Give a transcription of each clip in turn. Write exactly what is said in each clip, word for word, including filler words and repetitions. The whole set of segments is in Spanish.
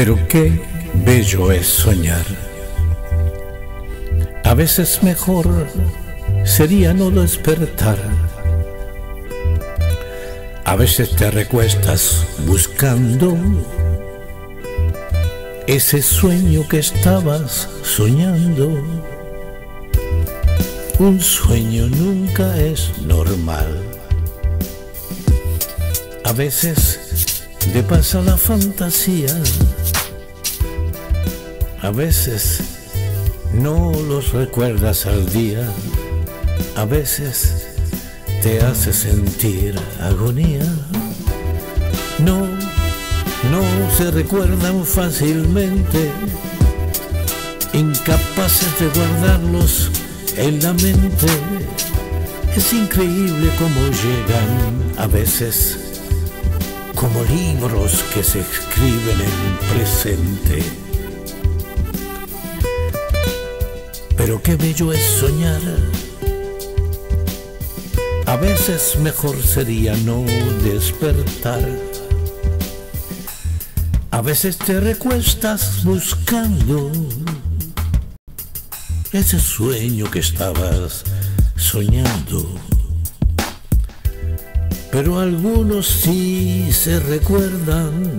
Pero qué bello es soñar. A veces mejor sería no despertar. A veces te recuestas buscando ese sueño que estabas soñando. Un sueño nunca es normal. A veces te pasa la fantasía. A veces no los recuerdas al día. A veces te hace sentir agonía. No, no se recuerdan fácilmente, incapaces de guardarlos en la mente. Es increíble cómo llegan a veces, como libros que se escriben en presente. Pero qué bello es soñar. A veces mejor sería no despertar. A veces te recuestas buscando ese sueño que estabas soñando. Pero algunos sí se recuerdan,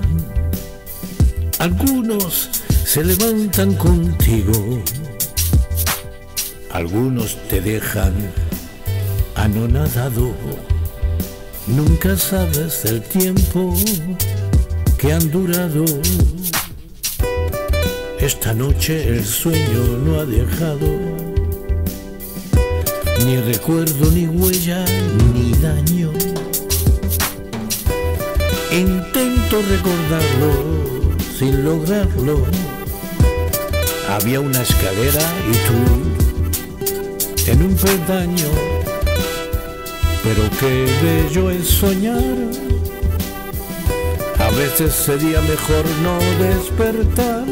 algunos se levantan contigo, algunos te dejan anonadado. Nunca sabes el tiempo que han durado. Esta noche el sueño no ha dejado ni recuerdo, ni huella, ni daño. Intento recordarlo sin lograrlo. Había una escalera y tú en un peldaño. Pero qué bello es soñar. A veces sería mejor no despertar.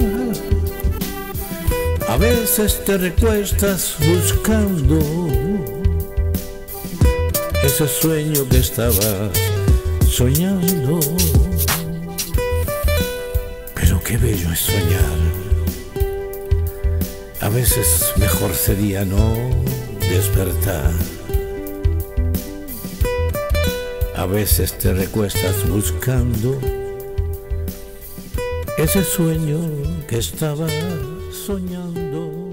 A veces te recuestas buscando ese sueño que estabas soñando. Pero qué bello es soñar. A veces mejor sería no despertar. A veces te recuestas buscando ese sueño que estabas soñando.